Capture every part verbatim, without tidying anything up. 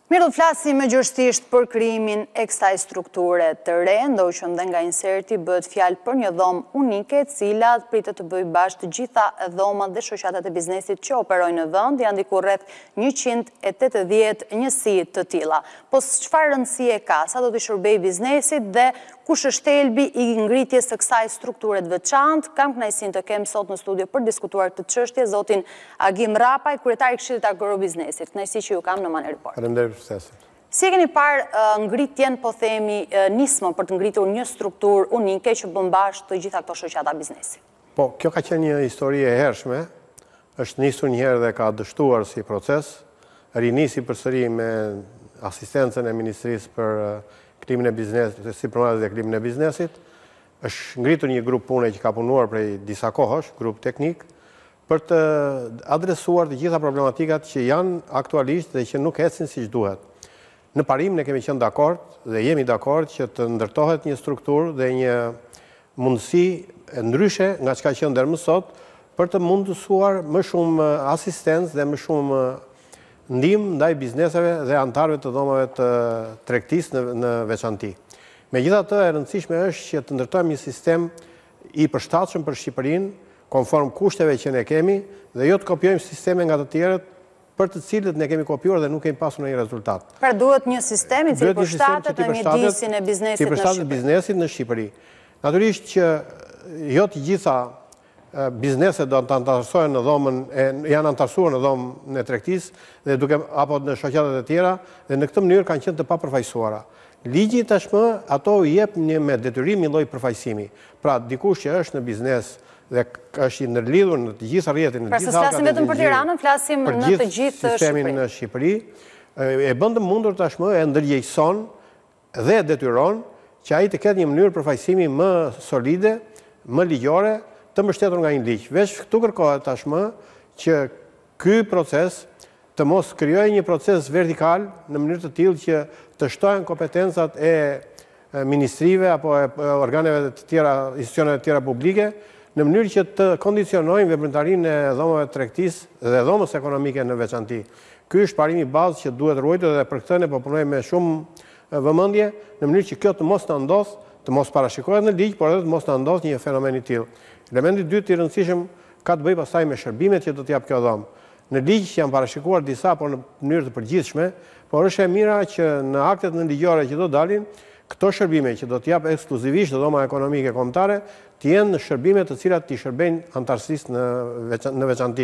Mirë, do flasim më gjërësisht për krijimin e kësaj strukture të re, ndoshta dhe nga inserti bëhet fjalë për një dhomë unike, e cila pritet të bëjë bashkë të gjitha dhomat dhe shoqatat e biznesit që operojnë në vend, janë diku rreth njëqind e tetëdhjetë njësi të tilla. Po çfarë rëndësie ka, sa do të shërbejë biznesit dhe kush është thelbi i ngritjes së kësaj strukture të veçantë? Kam kënaqësinë të kem sot në studio për diskutuar këtë çështje zotin Agim Rapaj, kryetari i Këshillit Agrobiznesit. Kënaqësi që ju kam në Money Report. Faleminderit për ftesën. Si e keni parë uh, ngritjen, po themi, uh, nismën për të ngritur një strukturë unike që bën bashkë të gjitha këto shoqata biznesi? Po, kjo ka qenë një histori e hershme, është nisur një herë dhe ka dështuar si proces, rinisi përsëri me asistencën e Ministrisë për uh, klimin e biznesit, si promovet dhe klimin e biznesit, është ngritur një grup pune që ka punuar prej disa kohësh, grup teknik, për të adresuar të gjitha problematikat që janë aktualisht dhe që nuk ecin siç duhet. Në parim ne kemi qenë dakord dhe jemi dakord që të ndërtohet një strukturë dhe një mundësi e ndryshe nga çka qenë deri më sot për të mundësuar më shumë asistencë dhe më shumë ndihmë ndaj bizneseve dhe anëtarëve të dhomave të tregtisë në, në veçanti. Megjithatë, e rëndësishme është që të ndërtojmë një sistem i përshtatshëm për Shqipërinë, konform kushteve që ne kemi, dhe jo të kopjojmë sisteme nga të tjerët për të cilët ne kemi kopjuar dhe nuk kemi pasur ndonjë rezultat. Pra duhet një sistem i cili përshtatet në mjedisin e biznesit në Shqipëri. Përshtatet biznesit në Shqipëri. Natyrisht që jo të gjitha bizneset do të antarësohen në dhomën, janë antarësuar në dhomën e tregtisë dhe duke apo në shoqatat e tjera, dhe në këtë mënyrë kanë qenë të papërfaqësuara. Ligji tashmë ato i jep një me detyrim një lloj përfaqësimi. Pra dikush që është në biznes dhe është i ndërlidhur në të gjitha rrjetin, në të gjitha halkat e flasim vetëm për Tiranën, flasim në të gjithë sistemin në Shqipëri, e bën të mundur tashmë e ndërgjegjëson dhe detyron që ai të ketë një mënyrë përfaqësimi më solide, më ligjore, të mbështetur nga një ligj. Veç këtu kërkohet tashmë që ky proces të mos krijojë një proces vertikal në mënyrë të tillë që të shtohen kompetencat e ministrive apo e organeve të tjera, institucioneve të tjera publike, në mënyrë që të kondicionojnë veprimtarinë e dhomave të tregtisë dhe dhomës ekonomike në veçanti. Ky është parimi bazë që duhet ruajtur dhe për këtë ne po punojmë me shumë vëmendje në mënyrë që kjo të mos na ndodh, të mos parashikohet në ligj, por edhe të mos na ndodh një fenomen i tillë. Elementi i dytë i rëndësishëm ka të bëjë pastaj me shërbimet që do të jap kjo dhomë. Në ligj janë parashikuar disa, por në mënyrë të përgjithshme, por është e mira që në aktet nënligjore që do dalin, këto shërbime që do të jap ekskluzivisht dhoma ekonomike kombëtare, të jenë shërbime të cilat të shërbejnë antarësisë në, veçan, në veçanti.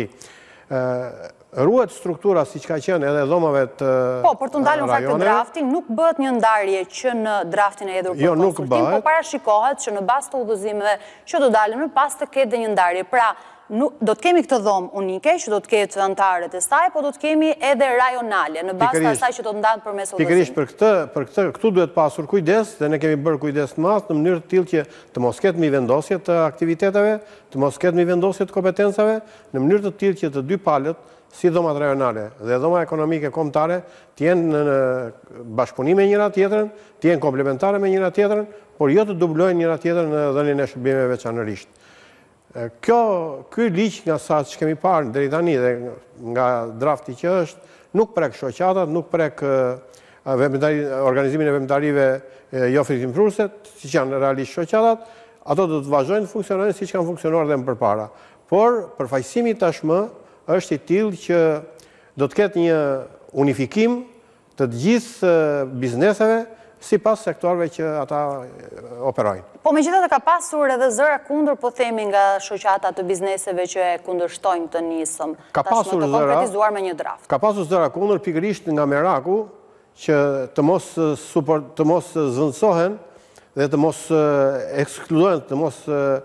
Ruhet struktura siç ka qenë edhe dhomave të rajoneve. Po, për të ndalur fakt të draftin, nuk bëhet një ndarje që në draftin e hedhur për jo, konsultim, po parashikohet që në bazë të udhëzimeve që do dalin më pas të ketë një ndarje. Pra, nuk, do të kemi këtë dhomë unike që do të ketë antarët e saj, po do të kemi edhe rajonale në bazë të asaj që do të ndahet përmes udhëzimit. Pikërisht për këtë, për këtë këtu duhet pasur kujdes dhe ne kemi bërë kujdes të madh në mënyrë të tillë që të mos ketë mi vendosje të aktiviteteve, të mos ketë mi vendosje të kompetencave, në mënyrë të tillë që të dy palët, si dhomat rajonale dhe dhoma ekonomike kombëtare, të jenë në bashkëpunim me njëra tjetrën, të jenë komplementare me njëra tjetrën, por jo të dublojnë njëra tjetrën në dhënien e shërbimeve veçanërisht. Kjo, ky ligj nga sa që kemi parë deri tani dhe nga drafti që është, nuk prek shoqatat, nuk prek organizimin e veprimtarive jo fitimprurëse, siç janë realisht shoqatat, ato do të vazhdojnë të funksionojnë siç kanë funksionuar dhe më përpara. Por përfaqësimi tashmë është i tillë që do të ketë një unifikim të gjithë bizneseve sipas sektorëve që ata operojnë. Po megjithatë ka pasur edhe zëra kundër, po themi, nga shoqata të bizneseve që e kundërshtojnë të nisëm. Ka pasur zëra, konkretizuar me një draft. Ka pasur zëra kundër pikërisht nga meraku që të mos suport, të mos zvendësohen dhe të mos ekskludohen, të mos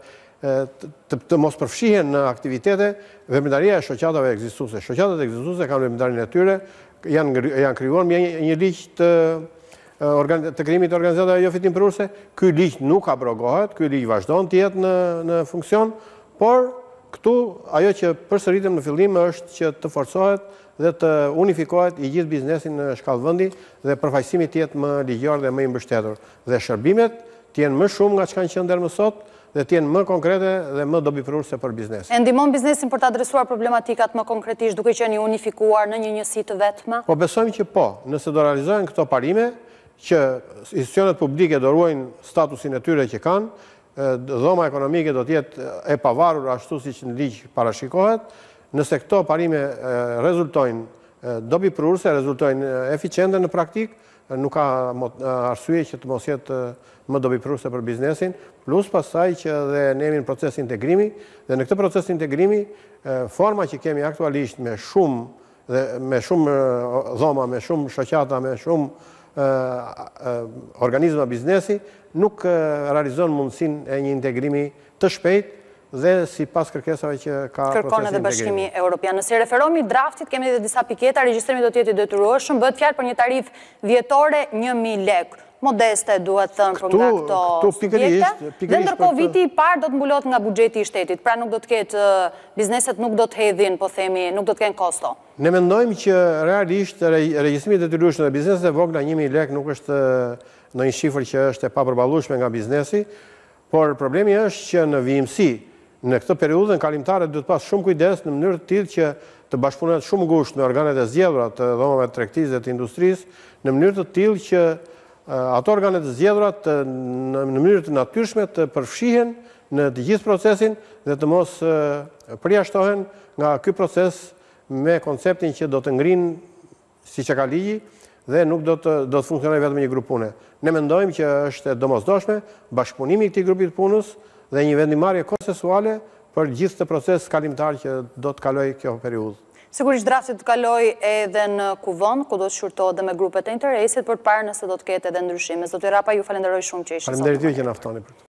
të, të mos përfshihen në aktivitete veprimtaria e shoqatave ekzistuese. Shoqatat ekzistuese kanë veprimtarinë e tyre, janë janë krijuar me një ligj të të krijimit të organizatave jo fitimprurëse. Ky ligj nuk abrogohet, ky ligj vazhdon të jetë në në funksion, por këtu ajo që përsëritem në fillim është që të forcohet dhe të unifikohet i gjithë biznesi në shkallë vendi dhe përfaqësimi të jetë më ligjor dhe më i mbështetur. Dhe shërbimet të jenë më shumë nga çka kanë qenë deri më sot dhe t'jenë më konkrete dhe më dobipruese për biznesin. E ndihmon biznesin për të adresuar problematikat më konkretisht duke qenë unifikuar në një njësi të vetme? Po besojmë që po, nëse do realizohen këto parime, që institucionet publike do ruajnë statusin e tyre që kanë, dhoma ekonomike do t'jetë e pavarur ashtu si që në ligj parashikohet, nëse këto parime rezultojnë dobipruese, rezultojnë eficiente në praktik, nuk ka arsye që të mos jetë më dobipruese për biznesin, plus pasaj që dhe ne jemi në proces integrimi, dhe në këtë proces integrimi, forma që kemi aktualisht me shumë, dhe me shumë dhoma, me shumë shoqata, me shumë organizma biznesi, nuk realizon mundësin e një integrimi të shpejt dhe si pas kërkesave që ka proces integrimi. Kërkon edhe Bashkimi Evropian. Nëse referomi draftit, kemi edhe disa piketa, regjistrimi do t'jeti detyrueshëm, bëhet fjalë për një tarif vjetore një mijë lekë. Modeste duhet thënë për nga këto subjekte, dhe ndërkohë viti i parë do të mbulot nga buxheti i shtetit, pra nuk do të ketë, bizneset nuk do të hedhin, po themi, nuk do të kenë kosto. Ne mendojmë që realisht regjistrimi i detyrueshëm dhe bizneset e vogla një mijë lekë nuk është në një shifër që është e papërballueshme nga biznesi, por problemi është që në vijimsi, në këtë periudhën kalimtare duhet pas shumë kujdes në mënyrë të tillë që të bashkëpunohet shumë ngushtë me organet e zgjedhura të dhomave të tregtisë dhe të industrisë, në mënyrë të tillë që ato organet e zgjedhura në mënyrë të natyrshme të përfshihen në të gjithë procesin dhe të mos përjashtohen nga ky proces me konceptin që do të ngrinë siç e ka ligji dhe nuk do të do të funksionojë vetëm një grup pune. Ne mendojmë që është domosdoshme bashkëpunimi i këtij grupi të punës dhe një vendimarrje konsensuale për gjithë të proces kalimtar që do të kalojë kjo periudhë. Sigurisht drafti të kaloj edhe në kuvon, ku do të shurtohet dhe me grupet e interesit, për të parë nëse do të ketë edhe ndryshime. Zoti Rapa, ju falenderoj shumë që ishte sot. Faleminderit ju që na ftoni për të.